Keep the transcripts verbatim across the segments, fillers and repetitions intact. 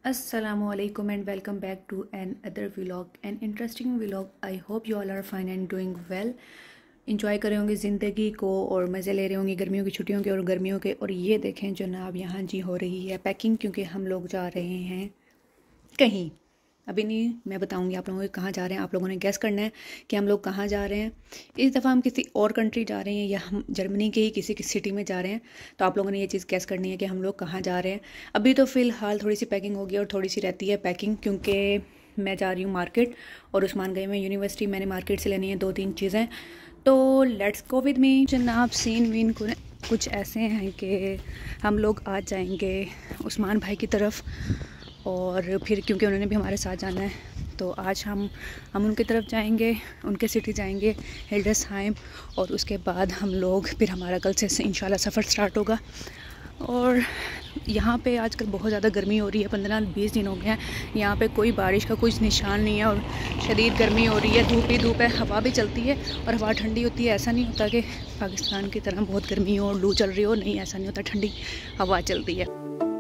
Assalamualaikum and welcome back to another vlog, an interesting vlog. I hope you all are fine and doing well. Enjoy कर रहे होंगे ज़िंदगी को और मज़े ले रहे होंगे गर्मियों की छुट्टियों के और गर्मियों के। और ये देखें जनाब, यहाँ जी हो रही है पैकिंग, क्योंकि हम लोग जा रहे हैं कहीं। अभी नहीं, मैं बताऊंगी आप लोगों को कहाँ जा रहे हैं। आप लोगों ने गैस करना है कि हम लोग कहाँ जा रहे हैं। इस दफ़ा हम किसी और कंट्री जा रहे हैं या हम जर्मनी के ही किसी की सिटी में जा रहे हैं। तो आप लोगों ने ये चीज़ गैस करनी है कि हम लोग कहाँ जा रहे हैं। अभी तो फ़िलहाल थोड़ी सी पैकिंग होगी और थोड़ी सी रहती है पैकिंग, क्योंकि मैं जा रही हूँ मार्केट और उस्मान गए मैं यूनिवर्सिटी। मैंने मार्केट से लेनी है दो तीन चीज़ें, तो लेट्स गो विद मी। जनाब सीन वीन कुछ ऐसे हैं कि हम लोग आज जाएंगे उस्मान भाई की तरफ, और फिर क्योंकि उन्होंने भी हमारे साथ जाना है तो आज हम हम उनकी तरफ जाएंगे, उनके सिटी जाएंगे हिल्डर्सहाइम। और उसके बाद हम लोग फिर हमारा कल से इंशाल्लाह सफ़र स्टार्ट होगा। और यहाँ पे आजकल बहुत ज़्यादा गर्मी हो रही है, पंद्रह बीस दिन हो गए हैं यहाँ पे कोई बारिश का कुछ निशान नहीं है और शदीद गर्मी हो रही है। धूप ही धूप है, हवा भी चलती है और हवा ठंडी होती है। ऐसा नहीं होता कि पाकिस्तान की तरह बहुत गर्मी हो और लू चल रही हो, नहीं ऐसा नहीं होता, ठंडी हवा चलती है।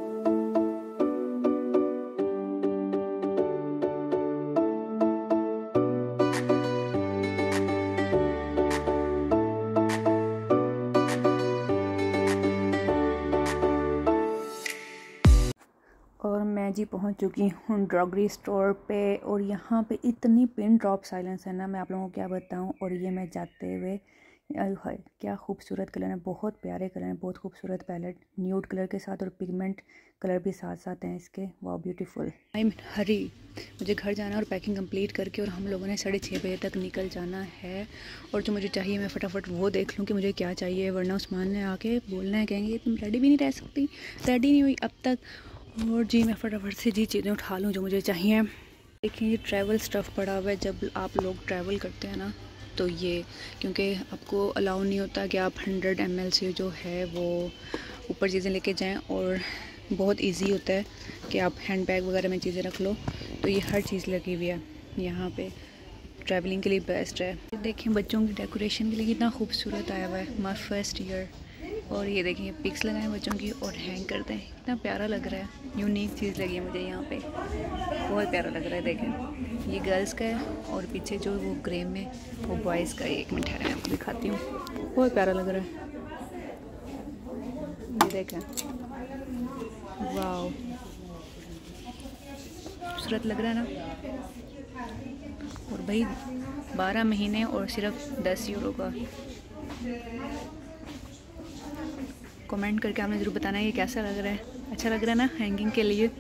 और मैं जी पहुंच चुकी हूँ ड्रॉगरी स्टोर पे, और यहाँ पे इतनी पिन ड्रॉप साइलेंस है ना, मैं आप लोगों को क्या बताऊँ। और ये मैं जाते हुए, क्या खूबसूरत कलर है, बहुत प्यारे कलर हैं, बहुत खूबसूरत पैलेट, न्यूड कलर के साथ और पिगमेंट कलर भी साथ साथ हैं इसके। वाह ब्यूटीफुल। आई एम हरी, मुझे घर जाना है और पैकिंग कंप्लीट करके, और हम लोगों ने साढ़े छः बजे तक निकल जाना है। और जो मुझे चाहिए मैं फटाफट वो देख लूँ कि मुझे क्या चाहिए, वरना उस्मान ने आके बोलना है, कहेंगे तुम रेडी भी नहीं रह सकती, रेडी नहीं हुई अब तक। और जी मैं फटाफट से जी चीज़ें उठा लूँ जो मुझे चाहिए। देखिए ये ट्रैवल स्टफ़ पड़ा हुआ है। जब आप लोग ट्रैवल करते हैं ना तो ये, क्योंकि आपको अलाउ नहीं होता कि आप हंड्रेड एम एल से जो है वो ऊपर चीज़ें लेके जाएं, और बहुत इजी होता है कि आप हैंड बैग वगैरह में चीज़ें रख लो। तो ये हर चीज़ लगी हुई है यहाँ पे, ट्रैवलिंग के लिए बेस्ट है। देखें बच्चों की डेकोरेशन के लिए कितना खूबसूरत आया हुआ है, माई फर्स्ट ईयर। और ये देखिए पिक्स लगाए बच्चों की और हैंग करते हैं, कितना प्यारा लग रहा है। यूनिक चीज़ लगी है मुझे यहाँ पे, बहुत प्यारा लग रहा है। देखें ये गर्ल्स का है और पीछे जो वो ग्रे में वो बॉयज़ का है। एक मिनट है, आपको दिखाती हूँ, बहुत प्यारा लग रहा है। ये देखें, वाह खूबसूरत लग रहा है ना। और भाई बारह महीने और सिर्फ दस यूरो का। कमेंट करके आपने ज़रूर बताना है ये कैसा लग रहा है। अच्छा लग रहा है ना हैंगिंग के लिए।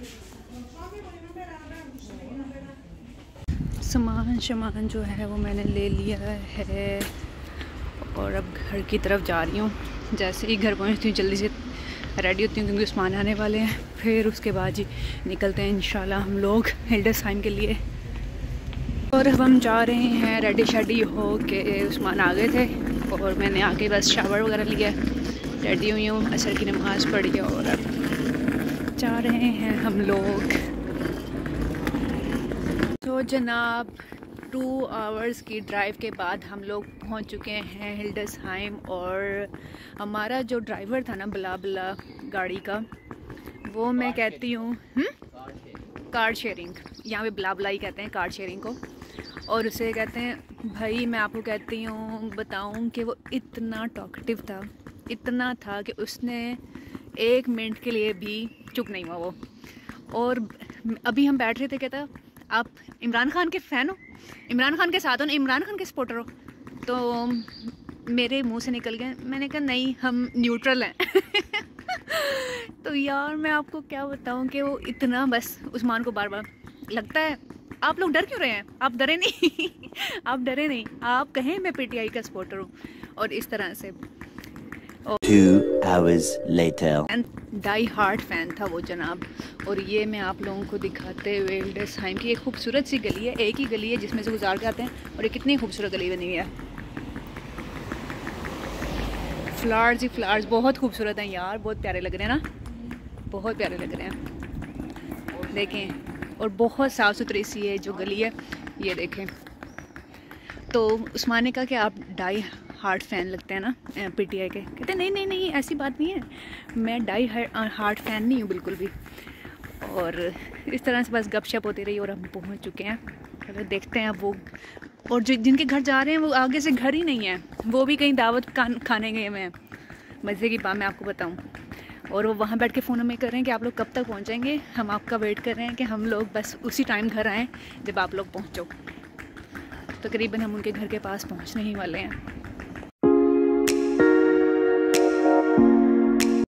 सामान सामान जो है वो मैंने ले लिया है और अब घर की तरफ जा रही हूँ। जैसे ही घर पहुँचती हूँ जल्दी से रेडी होती हूँ, क्योंकि उस्मान आने वाले हैं। फिर उसके बाद जी निकलते हैं इंशाल्लाह हम लोग हिल्डर्सहाइम के लिए। और अब हम जा रहे हैं रेडी शेडी हो के। उस्मान आ गए थे और मैंने आके बस शावर वगैरह लिया, रेडी हुई हूँ, असर की नमाज़ पढ़ी और अब जा रहे हैं हम लोग। तो जनाब टू आवर्स की ड्राइव के बाद हम लोग पहुँच चुके हैं हिल्डर्सहाइम। और हमारा जो ड्राइवर था ना बला बला गाड़ी का, वो मैं कहती हूँ कार शेयरिंग, यहाँ पे बला बला ही कहते हैं कार शेयरिंग को। और उसे कहते हैं भाई, मैं आपको कहती हूँ बताऊँ कि वो इतना टॉकटिव था, इतना था कि उसने एक मिनट के लिए भी चुप नहीं हुआ वो। और अभी हम बैठ रहे थे, कहता आप इमरान खान के फ़ैन हो, इमरान खान के साथ हो ना, इमरान खान के सपोर्टर हो। तो मेरे मुंह से निकल गया, मैंने कहा नहीं हम न्यूट्रल हैं। तो यार मैं आपको क्या बताऊं कि वो इतना, बस उस्मान को बार बार लगता है आप लोग डर क्यों रहे हैं, आप डरे नहीं। आप डरे नहीं, आप कहें मैं पीटीआई का सपोर्टर हूँ। और इस तरह से Two hours later. Die hard fan था वो जनाब। और ये मैं आप लोगों को दिखाते हुए हिल्डर्सहाइम की एक खूबसूरत सी गली है, एक ही गली है जिसमें से गुजार के आते हैं। और ये कितनी खूबसूरत गली बनी हुई है, फ्लावर्स ही फ्लावर्स, बहुत खूबसूरत हैं यार, बहुत प्यारे लग रहे हैं ना, बहुत प्यारे लग रहे हैं। देखें, और बहुत साफ़ सुथरी सी है जो गली है, ये देखें। तो उस्मान ने कहा कि आप डाई हार्ट फ़ैन लगते हैं ना पीटीआई के। कहते नहीं नहीं नहीं ऐसी बात नहीं है, मैं डाई हार्ट फ़ैन नहीं हूँ बिल्कुल भी। और इस तरह से बस गपशप होती रही और हम पहुंच चुके हैं। चलो देखते हैं अब वो, और जो जिनके घर जा रहे हैं वो आगे से घर ही नहीं है, वो भी कहीं दावत खाने गए हुए हैं। मज़े की बात मैं आपको बताऊं, और वो वहाँ बैठ के फ़ोन में कर रहे हैं कि आप लोग कब तक पहुँचेंगे, हम आपका वेट कर रहे हैं कि हम लोग बस उसी टाइम घर आएँ जब आप लोग पहुँचो। तकरीबन हम उनके घर के पास पहुँचने ही वाले हैं।